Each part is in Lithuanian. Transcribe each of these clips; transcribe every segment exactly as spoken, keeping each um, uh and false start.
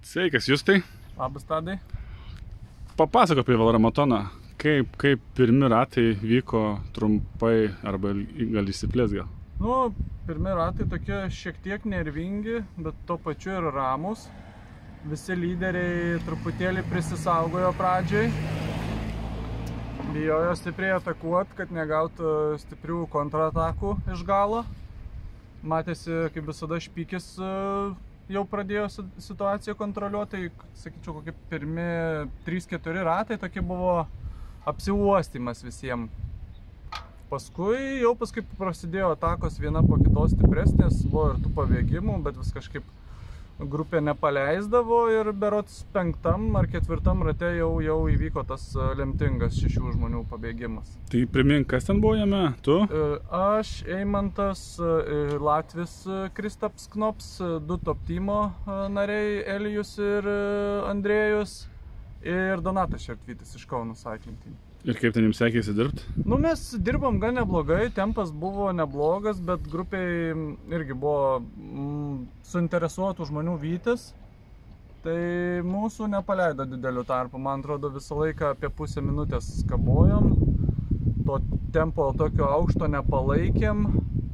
Sveikas, Justai. Labas, Tadai. Papasako apie Veloromatoną. Kaip, kaip pirmi ratai vyko trumpai arba gal išsiplės gal? Nu, pirmi ratai tokie šiek tiek nervingi, bet tuo pačiu ir ramus. Visi lyderiai truputėlį prisisaugojo pradžiai. Bijojo stipriai atakuoti, kad negautų stiprių kontratakų iš galo. Matėsi, kaip visada, Špykis jau pradėjo situaciją kontroliuoti. Tai, sakyčiau, kokie pirmi trys keturi ratai tokie buvo apsiuostymas visiems. Paskui jau paskui prasidėjo atakos viena po kitos stipresnės, buvo ir tų pabėgimų, bet vis kažkaip grupė nepaleisdavo ir berods penktam ar ketvirtam rate jau, jau įvyko tas lemtingas šešių žmonių pabėgimas. Tai primink, kas ten buvo jame? Tu? Aš, Eimantas, Latvis Kristaps Knops, du top teamo nariai, Elijus ir Andrėjus ir Donatas Šertvytis iš Kauno Cycling Team. Ir kaip ten jums sekėsi dirbti? Nu, mes dirbom gan neblogai, tempas buvo neblogas, bet grupiai irgi buvo mm, suinteresuotų žmonių vytis. Tai mūsų nepaleido didelių tarpų, man atrodo visą laiką apie pusę minutės kabojom. To tempo tokio aukšto nepalaikėm.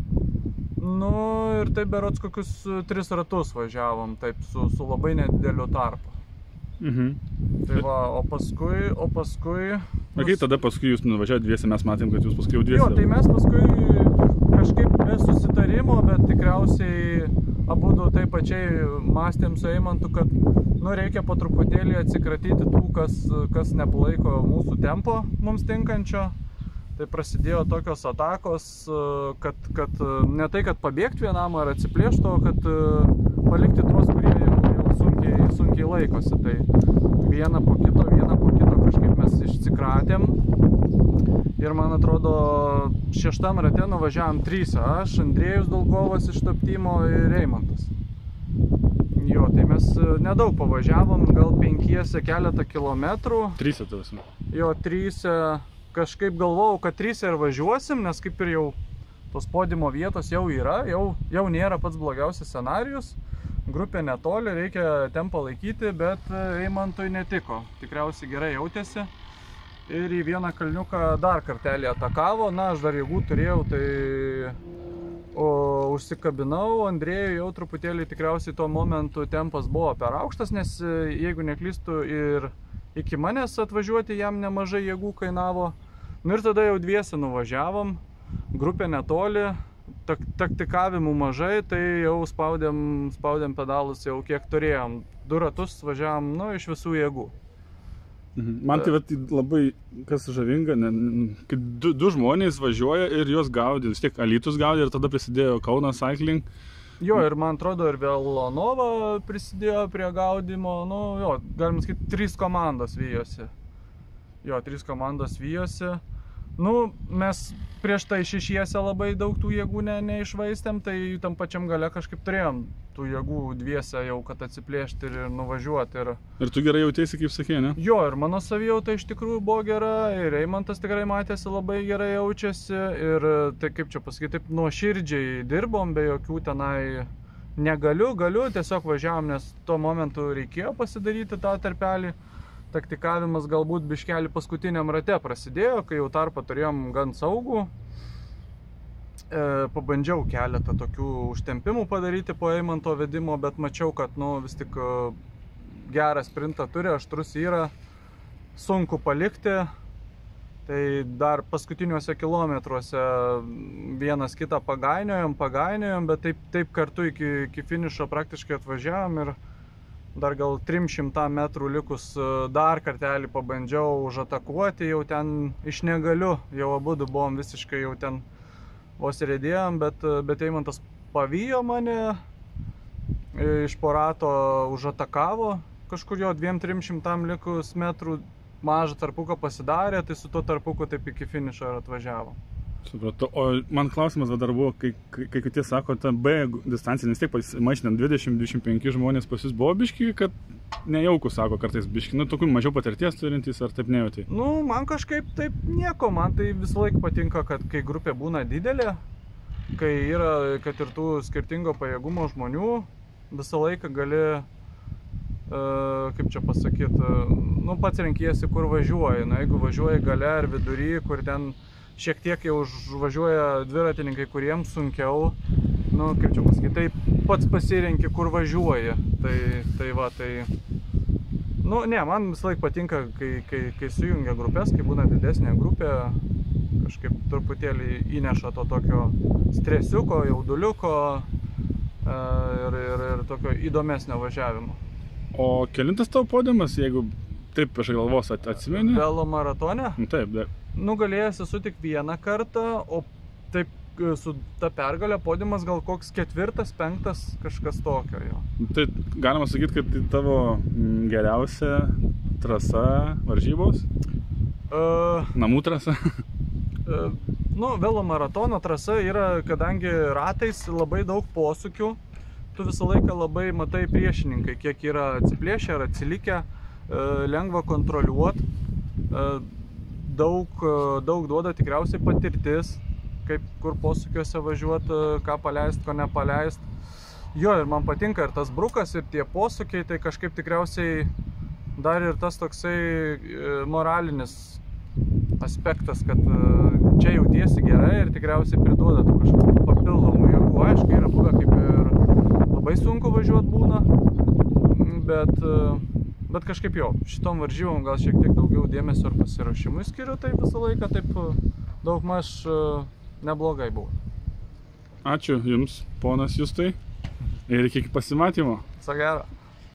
Nu ir taip berods kokius tris ratus važiavom, taip su, su labai nedideliu tarpu. Mhm. Tai va, o paskui, o paskui... Na kaip tada paskui jūs nuvažiavote dviese, mes matėm, kad jūs paskui jau dviese. Jo, tai mes paskui kažkaip be susitarimo, bet tikriausiai abudu taip pačiai mąstėm su Eimantu, kad nu, reikia po truputėlį atsikratyti tų, kas, kas nepalaiko mūsų tempo mums tinkančio. Tai prasidėjo tokios atakos, kad, kad ne tai, kad pabėgti vienam ar atsiplėšti, o kad palikti tuos, kurie jau sunkiai, sunkiai laikosi. Tai vieną po kito, vieną po kito kažkaip mes išsikratėm. Ir man atrodo, šeštam rate nuvažiavom tryse. Aš, Andrėjus Dolgovas iš top teamo ir Eimantas. Jo, tai mes nedaug pavažiavom, gal penkiese keletą kilometrų. Tryse tavasi. Jo, tryse. Kažkaip galvojau, kad tryse ir važiuosim, nes kaip ir jau tos podimo vietos jau yra, jau, jau nėra pats blogiausias scenarijus. Grupė netoli, reikia tempą laikyti, bet Eimantui netiko. Tikriausiai gerai jautėsi. Ir į vieną kalniuką dar kartelį atakavo. Na, aš dar jėgų turėjau, tai o, užsikabinau. Andrėjui jau truputėlį tikriausiai tuo momentu tempas buvo per aukštas, nes jeigu neklystu ir iki manęs atvažiuoti jam nemažai jėgų kainavo. Nu ir tada jau dviese nuvažiavom, grupė netoli, tak, taktikavimų mažai, tai jau spaudėm, spaudėm pedalus jau kiek turėjom. Du ratus važiavom, nu, iš visų jėgų. Mhm. Man tai vat, labai, kas žavinga, ne, kad du, du žmonės važiuoja ir juos gaudė, vis tiek Alytus gaudė ir tada prisidėjo Kauno Cycling. Jo, ir man atrodo, ir Velonova prisidėjo prie gaudimo, nu, jo, galim sakyti, trys komandos vijosi. Jo, trys komandos vijosi. Nu, mes prieš tai šešiese labai daug tų jėgų ne, neišvaistėm, tai tam pačiam gale kažkaip turėjom tų jėgų dviese jau, kad atsiplėšti ir nuvažiuoti. Ir, ir tu gerai jautėsi, kaip sakė, ne? Jo, ir mano savijauta iš tikrųjų buvo gera, ir Eimantas tikrai matėsi labai gerai jaučiasi. Ir tai kaip čia pasakyti, taip nuoširdžiai dirbom, be jokių tenai negaliu, galiu, tiesiog važiavom, nes tuo momentu reikėjo pasidaryti tą tarpelį. Taktikavimas galbūt biškelį paskutiniam rate prasidėjo, kai jau tarpą turėjom gan saugų. E, pabandžiau keletą tokių užtempimų padaryti po Eimanto vedimo, bet mačiau, kad nu, vis tik gerą sprintą turi, aštrus yra, sunku palikti. Tai dar paskutiniuose kilometruose vienas kitą pagainiojom, pagainiojom, bet taip, taip kartu iki, iki finišo praktiškai atvažiavom ir dar gal trim šimtam metrų likus dar kartelį pabandžiau užatakuoti, jau ten iš negaliu, jau abudu buvom visiškai jau ten vos rėdėjom, bet, bet Eimantas pavijo mane, iš po rato užatakavo, kažkur jo dviem trim šimtam likus metrų mažą tarpuką pasidarė, tai su tuo tarpuku taip iki finišo ir atvažiavo. Supratau. O man klausimas dar buvo, kai, kai, kai kitie sako, ta B distancija, nes tiek mašinam dvidešimt dvidešimt penki žmonės pas jūs buvo biški, kad nejaukų, sako kartais biški, nu tokių mažiau patirties turintys, ar taip nejautai? Nu, man kažkaip taip nieko, man tai visą laiką patinka, kad kai grupė būna didelė, kai yra, kad ir tų skirtingo pajėgumo žmonių, visą laiką gali kaip čia pasakyti, nu, pats renkiesi, kur važiuoji. Na, jeigu važiuoji gale ar vidury, kur ten šiek tiek jau važiuoja dviratininkai, kuriems sunkiau, nu, kaip čia pasakyti, tai pats pasirenki, kur važiuoji. Tai, tai va, tai... Nu, ne, man visą laik patinka, kai, kai, kai sujungia grupės, kai būna didesnė grupė, kažkaip truputėlį įneša to tokio stresiuko, jauduliuko ir, ir, ir tokio įdomesnio važiavimo. O kelintas tavo podiumas, jeigu taip iš galvos atsimeni? Velo maratone? Taip, taip. Nugalėjęs esu tik vieną kartą, o taip su ta pergalė podiumas gal koks ketvirtas, penktas, kažkas tokio jo. Tai galima sakyti, kad tai tavo geriausia trasa varžybos? Uh, Namų trasa? uh, nu, velo maratono trasa yra, kadangi ratais labai daug posūkių, tu visą laiką labai matai priešininkai, kiek yra atsiplėšę ar atsilikę, uh, lengva kontroliuoti, uh, daug, uh, daug duoda tikriausiai patirtis, kaip kur posūkiuose važiuoti, ką paleist, ko nepaleist. Jo, ir man patinka ir tas brukas, ir tie posūkiai, tai kažkaip tikriausiai dar ir tas toksai moralinis aspektas, kad čia jautiesi gerai ir tikriausiai priduoda tų kažkokių papildomų jėgų. Aišku, yra buvę kaip ir labai sunku važiuoti būna, bet, bet kažkaip jo, šitom varžybom gal šiek tiek daugiau dėmesio ir pasiruošimui skiriu, tai visą laiką taip daug maž neblogai buvo. Ačiū Jums, ponas Justai, ir iki pasimatymo. Viso gero.